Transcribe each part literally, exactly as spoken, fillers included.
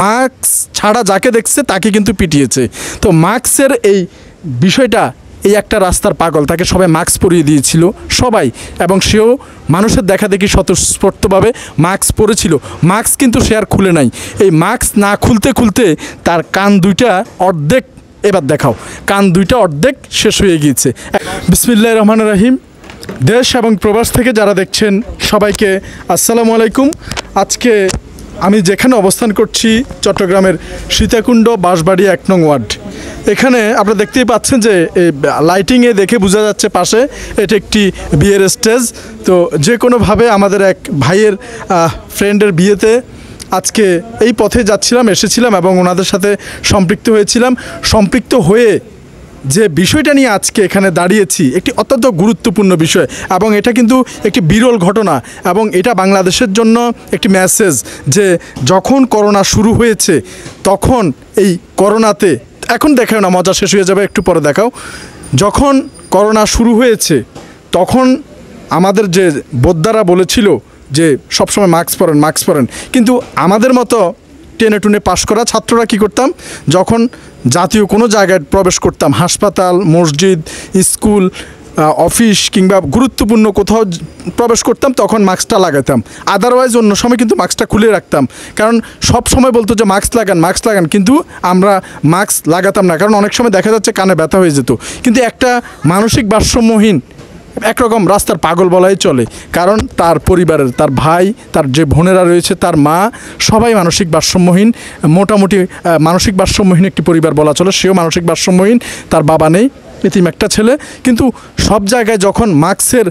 Mask ছাড়া যাকে দেখছে তাকে কিন্তু পিটিয়েছে। তো মাস্কের এই বিষয়টা, এই একটা রাস্তার পাগল, তাকে সবাই মাস্ক পরিয়ে দিয়েছিল সবাই, এবং সেও মানুষের দেখা দেখি স্বতঃস্ফূর্তভাবে মাস্ক পরেছিল। মাস্ক কিন্তু সে আর খুলে নাই। এই মাস্ক না খুলতে খুলতে তার কান দুইটা অর্ধেক, এবার দেখাও, কান দুইটা অর্ধেক শেষ হয়ে গিয়েছে। বিসমিল্লাহির রহমানির রহিম। দেশ এবং প্রবাস থেকে যারা দেখছেন সবাইকে আসসালামু আলাইকুম। আজকে আমি যেখানে অবস্থান করছি চট্টগ্রামের সীতাকুণ্ড বাঁশবাড়ি এক নং ওয়ার্ড। এখানে আপনারা দেখতেই পাচ্ছেন যে এই লাইটিংয়ে দেখে বোঝা যাচ্ছে পাশে এটা একটি বিয়ের স্টেজ। তো যে কোনোভাবে আমাদের এক ভাইয়ের ফ্রেন্ডের বিয়েতে আজকে এই পথে যাচ্ছিলাম, এসেছিলাম এবং ওনাদের সাথে সম্পৃক্ত হয়েছিলাম। সম্পৃক্ত হয়ে যে বিষয়টা নিয়ে আজকে এখানে দাঁড়িয়েছি, একটি অত্যন্ত গুরুত্বপূর্ণ বিষয়, এবং এটা কিন্তু একটি বিরল ঘটনা, এবং এটা বাংলাদেশের জন্য একটি মেসেজ যে যখন করোনা শুরু হয়েছে তখন এই করোনাতে, এখন দেখাও না, মজা শেষ হয়ে যাবে, একটু পরে দেখাও। যখন করোনা শুরু হয়েছে তখন আমাদের যে বোদ্ধারা বলেছিল যে সবসময় মাস্ক পরেন মাস্ক পরেন, কিন্তু আমাদের মতো টেনে টুনে পাশ করা ছাত্ররা কি করতাম, যখন জাতীয় কোনো জায়গায় প্রবেশ করতাম, হাসপাতাল, মসজিদ, স্কুল, অফিস কিংবা গুরুত্বপূর্ণ কোথাও প্রবেশ করতাম, তখন মাস্কটা লাগাতাম। আদারওয়াইজ অন্য সময় কিন্তু মাস্কটা খুলে রাখতাম, কারণ সব সময় বলতো যে মাস্ক লাগান মাস্ক লাগান, কিন্তু আমরা মাস্ক লাগাতাম না, কারণ অনেক সময় দেখা যাচ্ছে কানে ব্যথা হয়ে যেত। কিন্তু একটা মানসিক ভারসাম্যহীন, একরকম রাস্তার পাগল বলাই চলে, কারণ তার পরিবারের, তার ভাই, তার যে বোনেরা রয়েছে, তার মা, সবাই মানসিক ভারসাম্যহীন, মোটামুটি মানসিক ভারসাম্যহীন একটি পরিবার বলা চলে। সেও মানসিক ভারসাম্যহীন, তার বাবা নেই, এতিম একটা ছেলে। কিন্তু সব জায়গায় যখন মাস্কের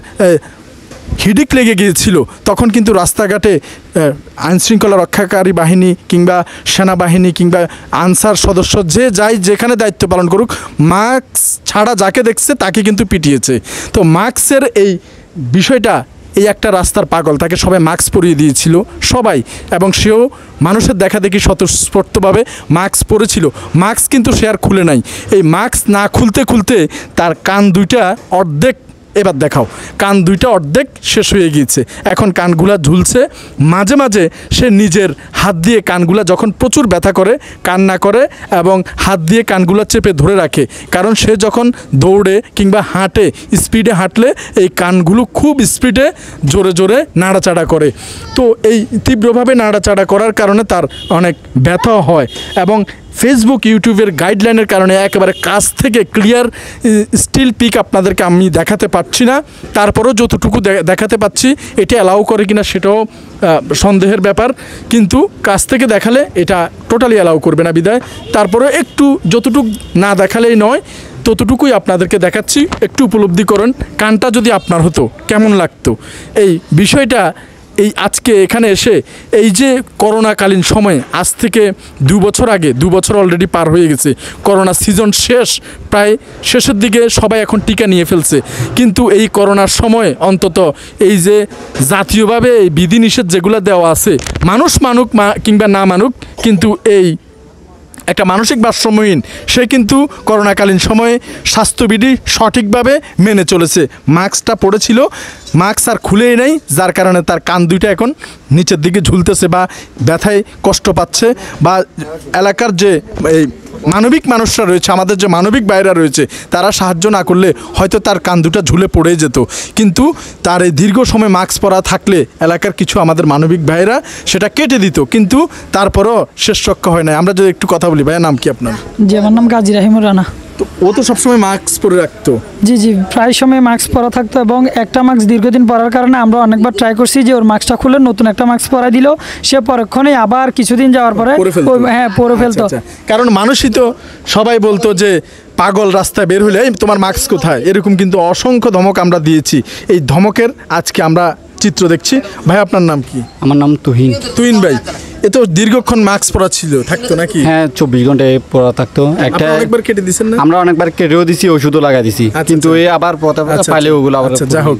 হিডিক লেগে গিয়েছিল তখন কিন্তু রাস্তাঘাটে আইনশৃঙ্খলা রক্ষাকারী বাহিনী কিংবা সেনাবাহিনী কিংবা আনসার সদস্য যে যাই যেখানে দায়িত্ব পালন করুক, মাস্ক ছাড়া যাকে দেখছে তাকে কিন্তু পিটিয়েছে। তো মাস্কের এই বিষয়টা, এই একটা রাস্তার পাগল, তাকে সবাই মাস্ক পরিয়ে দিয়েছিল সবাই, এবং সেও মানুষের দেখা দেখি স্বতঃস্ফূর্তভাবে মাস্ক পরেছিল। মাস্ক কিন্তু সে আর খুলে নাই। এই মাস্ক না খুলতে খুলতে তার কান দুইটা অর্ধেক, এবার দেখাও, কান দুইটা অর্ধেক শেষ হয়ে গিয়েছে। এখন কানগুলা ঝুলছে। মাঝে মাঝে সে নিজের হাত দিয়ে কানগুলা, যখন প্রচুর ব্যথা করে, কান্না করে এবং হাত দিয়ে কানগুলা চেপে ধরে রাখে, কারণ সে যখন দৌড়ে কিংবা হাঁটে, স্পিডে হাঁটলে এই কানগুলো খুব স্পিডে জোরে জোরে নাড়াচাড়া করে। তো এই তীব্রভাবে নাড়াচাড়া করার কারণে তার অনেক ব্যথা হয়, এবং ফেসবুক ইউটিউবের গাইডলাইনের কারণে একেবারে কাছ থেকে ক্লিয়ার স্টিল পিক আপনাদেরকে আমি দেখাতে পারছি না। তারপরেও যতটুকু দেখাতে পাচ্ছি, এটা অ্যালাউ করে কিনা সেটাও সন্দেহের ব্যাপার, কিন্তু কাছ থেকে দেখালে এটা টোটালি অ্যালাউ করবে না বিদায়। তারপরে একটু যতটুকু না দেখালেই নয়, ততটুকুই আপনাদেরকে দেখাচ্ছি, একটু উপলব্ধি করেন। কানটা যদি আপনার হতো কেমন লাগতো এই বিষয়টা। এই আজকে এখানে এসে এই যে করোনাকালীন সময়ে, আজ থেকে দু বছর আগে, দু বছর অলরেডি পার হয়ে গেছে, করোনা সিজন শেষ, প্রায় শেষের দিকে সবাই এখন টিকা নিয়ে ফেলছে, কিন্তু এই করোনার সময় অন্তত এই যে জাতীয়ভাবে এই বিধিনিষেধ যেগুলো দেওয়া আছে, মানুষ মানুক কিংবা না মানুক, কিন্তু এই একটা মানসিক ভারসাম্যহীন সে কিন্তু করোনাকালীন সময়ে স্বাস্থ্যবিধি সঠিকভাবে মেনে চলেছে। মাস্কটা পড়েছিল, মাস্ক আর খুলেই নেই, যার কারণে তার কান দুইটা এখন নিচের দিকে ঝুলতেছে বা ব্যথায় কষ্ট পাচ্ছে, বা এলাকার যে এই মানবিক মানুষরা রয়েছে, আমাদের যে মানবিক ভাইরা রয়েছে, তারা সাহায্য না করলে হয়তো তার কান দুটা ঝুলে পড়ে যেত। কিন্তু তার এই দীর্ঘ সময় মাস্ক পরা থাকলে এলাকার কিছু আমাদের মানবিক ভাইরা সেটা কেটে দিত, কিন্তু তারপরও শেষ রক্ষা হয় না। আমরা যদি একটু কথা বলি, ভাইয়া নাম কি আপনার? জি, আমার নাম কাজী রাহিমুর রানা। তো ও তো সবসময় মাস্ক পরে রাখতো? জি জি, প্রায় সময় মাস্ক পরা থাকতো, এবং একটা মাস্ক দীর্ঘদিন পরার কারণে আমরা অনেকবার ট্রাই করছি যে ওর মাস্কটা খুলে নতুন একটা মাস্ক পরা দিল, সে পরক্ষণে আবার কিছুদিন যাওয়ার পরে হ্যাঁ পরে ফেলতো। কারণ মানুষই তো সবাই বলতো যে পাগল রাস্তায় বের হলে তোমার মাস্ক কোথায়, এরকম কিন্তু অসংখ্য ধমক আমরা দিয়েছি। এই ধমকের আজকে আমরা চিত্র দেখছি। ভাই আপনার নাম কি? আমার নাম তুহিন। তুহিন ভাই, এ তো দীর্ঘক্ষণ মাস্ক পরা ছিল, থাকতো নাকি? হ্যাঁ, চব্বিশ ঘন্টায় পরা থাকতো। একটা অনেকবার কেটে দিয়েছেন না? আমরা অনেকবার কেটেও দিছি, ওষুধও লাগাই দিছি, কিন্তু এই আবার পথে পাইলে ওগুলো আবার। যা হোক,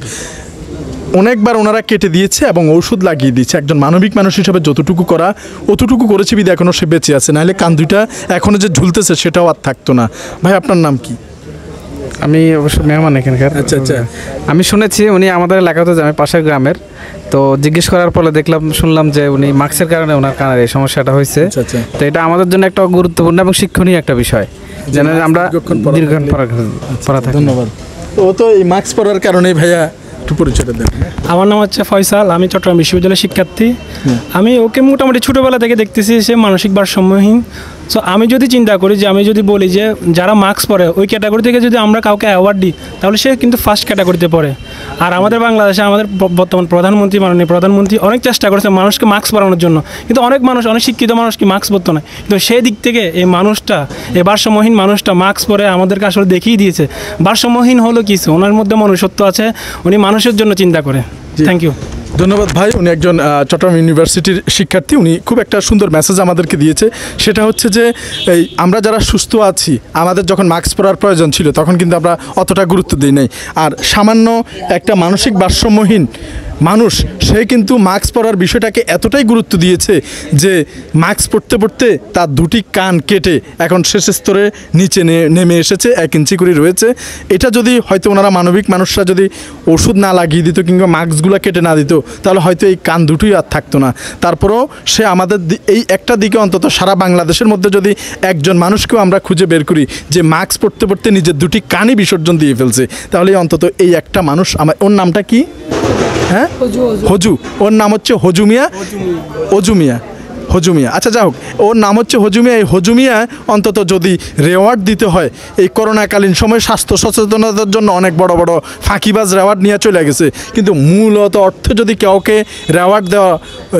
অনেকবার ওনারা কেটে দিয়েছে এবং ঔষধ লাগিয়ে দিয়েছে। একজন মানবিক মানুষ হিসেবে যতটুকু করা অতটুকু করেছে বিধে এখনও সে বেঁচে আছে, নাহলে কান দুইটা এখনও যে ঝুলতেছে সেটাও আর থাকতো না। ভাই আপনার নাম কি? আমি অবশ্য মেহমান এখানকার। আচ্ছা আচ্ছা। আমি শুনেছি উনি আমাদের এলাকাতে যাবে, পাশের গ্রামের। তো জিজ্ঞেস করার পরে দেখলাম, শুনলাম যে উনি মাস্কের কারণে ওনার কানের এই সমস্যাটা হয়েছে। আচ্ছা আচ্ছা। তো এটা আমাদের জন্য একটা গুরুত্বপূর্ণ এবং শিক্ষণীয় একটা বিষয়, যেন আমরা দীর্ঘক্ষণ পরা পরা থাকি। ধন্যবাদ। তো ও তো এই মাস্ক পরার কারণেই ভাইয়া একটু পরিচয়টা দেন। আমার নাম হচ্ছে ফয়সাল, আমি চট্টগ্রাম বিশ্ববিদ্যালয়ের শিক্ষার্থী। আমি ওকে মোটামুটি ছোটোবেলা থেকে দেখতেছি সে মানসিক ভারসাম্যহীন। সো আমি যদি চিন্তা করি যে আমি যদি বলি যে যারা মাস্ক পরে ওই ক্যাটাগরি থেকে যদি আমরা কাউকে অ্যাওয়ার্ড দিই তাহলে সে কিন্তু ফার্স্ট ক্যাটাগরিতে পড়ে। আর আমাদের বাংলাদেশে আমাদের বর্তমান প্রধানমন্ত্রী, মাননীয় প্রধানমন্ত্রী অনেক চেষ্টা করেছে মানুষকে মাস্ক পরানোর জন্য, কিন্তু অনেক মানুষ, অনেক শিক্ষিত মানুষ কি মাস্ক পরতো না। কিন্তু সেই দিক থেকে এই মানুষটা, এই ভারসাম্যহীন মানুষটা মাস্ক পরে আমাদেরকে আসলে দেখিয়ে দিয়েছে ভারসাম্যহীন হলো কিছু, ওনার মধ্যে মনুষ্যত্ব আছে, উনি মানুষের জন্য চিন্তা করে। Thank you. ধন্যবাদ ভাই। উনি একজন চট্টগ্রাম ইউনিভার্সিটির শিক্ষার্থী, উনি খুব একটা সুন্দর মেসেজ আমাদেরকে দিয়েছে। সেটা হচ্ছে যে এই আমরা যারা সুস্থ আছি, আমাদের যখন মাস্ক পরার প্রয়োজন ছিল তখন কিন্তু আমরা অতটা গুরুত্ব দিই নাই। আর সামান্য একটা মানসিক ভারসাম্যহীন মানুষ, সে কিন্তু মাস্ক পরার বিষয়টাকে এতটাই গুরুত্ব দিয়েছে যে মাস্ক পরতে পরতে তার দুটি কান কেটে এখন শেষ স্তরে নিচে নেমে এসেছে, এক ইঞ্চি করে রয়েছে। এটা যদি হয়তো ওনারা মানবিক মানুষরা যদি ওষুধ না লাগিয়ে দিত কিংবা মাস্কগুলো কেটে না দিত তাহলে হয়তো এই কান দুটোই আর থাকতো না। তারপরেও সে আমাদের এই একটা দিকে অন্তত সারা বাংলাদেশের মধ্যে যদি একজন মানুষকেও আমরা খুঁজে বের করি যে মাস্ক পরতে পরতে নিজের দুটি কানই বিসর্জন দিয়ে ফেলছে, তাহলে অন্তত এই একটা মানুষ। আমার ওর নামটা কি? হ্যাঁ, হজু। ওর নাম হচ্ছে হজুমিয়া, অজুমিয়া, হজুমিয়া। আচ্ছা যাই হোক, ওর নাম হচ্ছে হজুমিয়া। এই হজুমিয়া অন্তত যদি রেওয়ার্ড দিতে হয়, এই করোনাকালীন সময়ে স্বাস্থ্য সচেতনতার জন্য অনেক বড় বড় ফাঁকিবাজ রেওয়ার্ড নিয়ে চলে গেছে, কিন্তু মূলত অর্থে যদি কাউকে রেওয়ার্ড দেওয়া,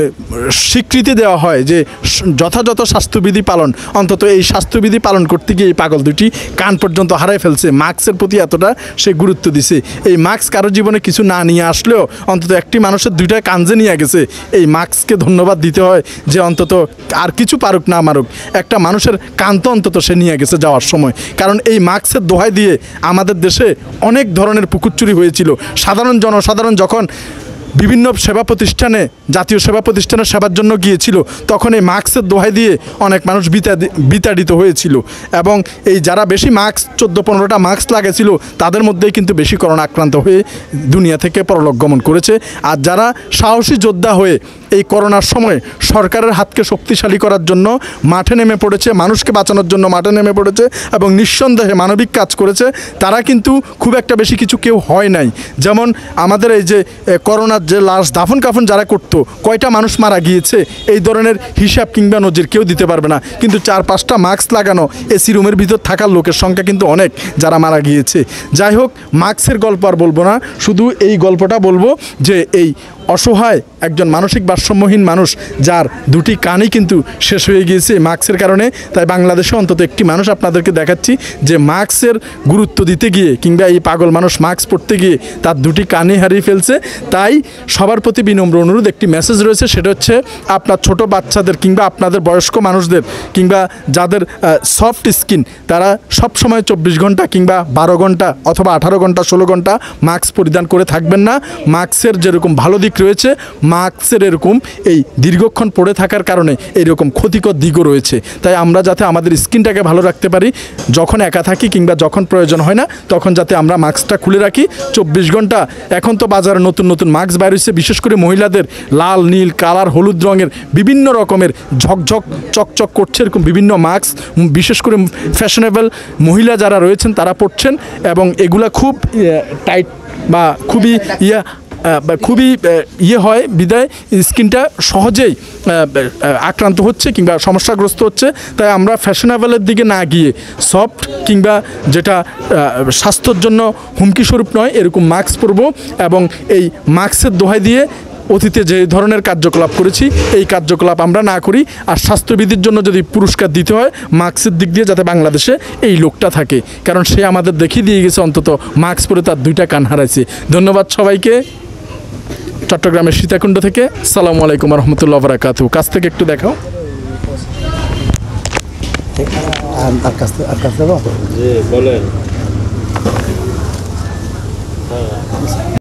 স্বীকৃতি দেওয়া হয় যে যথাযথ স্বাস্থ্যবিধি পালন, অন্তত এই স্বাস্থ্যবিধি পালন করতে গিয়ে এই পাগল দুটি কান পর্যন্ত হারাই ফেলছে। মাস্কের প্রতি এতটা সে গুরুত্ব দিছে। এই মাস্ক কারোর জীবনে কিছু না নিয়ে আসলেও অন্তত একটি মানুষের দুইটা কান যে নিয়ে গেছে, এই মাস্ককে ধন্যবাদ দিতে হয় যে অন্তত আর কিছু পারুক না মারুক, একটা মানুষের কান তো অন্তত সে নিয়ে গেছে যাওয়ার সময়। কারণ এই মাস্কের দোহাই দিয়ে আমাদের দেশে অনেক ধরনের পুকুর চুরি হয়েছিল। সাধারণ জনসাধারণ যখন বিভিন্ন সেবা প্রতিষ্ঠানে, জাতীয় সেবা প্রতিষ্ঠানে সেবার জন্য গিয়েছিল, তখন এই মাস্কের দোহাই দিয়ে অনেক মানুষ বিতাড়িত হয়েছিল। এবং এই যারা বেশি মাস্ক, চোদ্দো পনেরোটা মাস্ক লাগেছিল, তাদের মধ্যেই কিন্তু বেশি করোনা আক্রান্ত হয়ে দুনিয়া থেকে পরলোক গমন করেছে। আর যারা সাহসী যোদ্ধা হয়ে এই করোনার সময় সরকারের হাতকে শক্তিশালী করার জন্য মাঠে নেমে পড়েছে, মানুষকে বাঁচানোর জন্য মাঠে নেমে পড়েছে এবং নিঃসন্দেহে মানবিক কাজ করেছে, তারা কিন্তু খুব একটা বেশি কিছু কেউ হয় নাই। যেমন আমাদের এই যে করোনার যে লাশ দাফন কাফন যারা করতো, কয়টা মানুষ মারা গিয়েছে এই ধরনের হিসাব কিংবা নজির কেউ দিতে পারবে না, কিন্তু চার পাঁচটা মাস্ক লাগানো এসি রুমের ভিতর থাকার লোকের সংখ্যা কিন্তু অনেক যারা মারা গিয়েছে। যাই হোক, মাস্কের গল্প আর বলবো না, শুধু এই গল্পটা বলবো যে এই অসহায় একজন মানসিক ভারসাম্যহীন মানুষ যার দুটি কানই কিন্তু শেষ হয়ে গিয়েছে মাস্কের কারণে। তাই বাংলাদেশে অন্তত একটি মানুষ আপনাদেরকে দেখাচ্ছি যে মাস্কের গুরুত্ব দিতে গিয়ে কিংবা এই পাগল মানুষ মাস্ক পরতে গিয়ে তার দুটি কানই হারিয়ে ফেলছে। তাই সবার প্রতি বিনম্র অনুরোধ, একটি মেসেজ রয়েছে, সেটা হচ্ছে আপনার ছোট বাচ্চাদের কিংবা আপনাদের বয়স্ক মানুষদের কিংবা যাদের সফট স্কিন, তারা সব সময় চব্বিশ ঘন্টা কিংবা বারো ঘন্টা অথবা আঠারো ঘন্টা ষোলো ঘন্টা মাস্ক পরিধান করে থাকবেন না। মাস্কের যেরকম ভালো দিক রয়েছে, মাস্কের এরকম এই দীর্ঘক্ষণ পড়ে থাকার কারণে এইরকম ক্ষতিকর দিকও রয়েছে। তাই আমরা যাতে আমাদের স্কিনটাকে ভালো রাখতে পারি, যখন একা থাকি কিংবা যখন প্রয়োজন হয় না তখন যাতে আমরা মাস্কটা খুলে রাখি চব্বিশ ঘন্টা। এখন তো বাজারে নতুন নতুন মাস্ক বাইর হয়েছে, বিশেষ করে মহিলাদের লাল, নীল, কালার, হলুদ রঙের বিভিন্ন রকমের ঝকঝক চকচক করছে এরকম বিভিন্ন মাস্ক, বিশেষ করে ফ্যাশনেবল মহিলা যারা রয়েছেন তারা পরছেন এবং এগুলা খুব টাইট বা খুবই ইয়া খুবই ইয়ে হয় বিদায় স্কিনটা সহজেই আক্রান্ত হচ্ছে কিংবা সমস্যাগ্রস্ত হচ্ছে। তাই আমরা ফ্যাশনেবলের দিকে না গিয়ে সফট কিংবা যেটা স্বাস্থ্যের জন্য হুমকিস্বরূপ নয় এরকম মাস্ক পরবো এবং এই মাস্কের দোহাই দিয়ে অতীতে যে ধরনের কার্যকলাপ করেছি এই কার্যকলাপ আমরা না করি। আর স্বাস্থ্যবিধির জন্য যদি পুরস্কার দিতে হয় মাস্কের দিক দিয়ে যাতে বাংলাদেশে এই লোকটা থাকে, কারণ সে আমাদের দেখিয়ে দিয়ে গেছে অন্তত মাস্ক পরে তার দুইটা কান হারাইছে। ধন্যবাদ সবাইকে। চট্টগ্রামের সীতাকুণ্ড থেকে সালামু আলাইকুম রহমতুল্লাহ বারাকাতুহু। কাছ থেকে একটু দেখাও। আর কাছ থেকে আর কাছ থেকে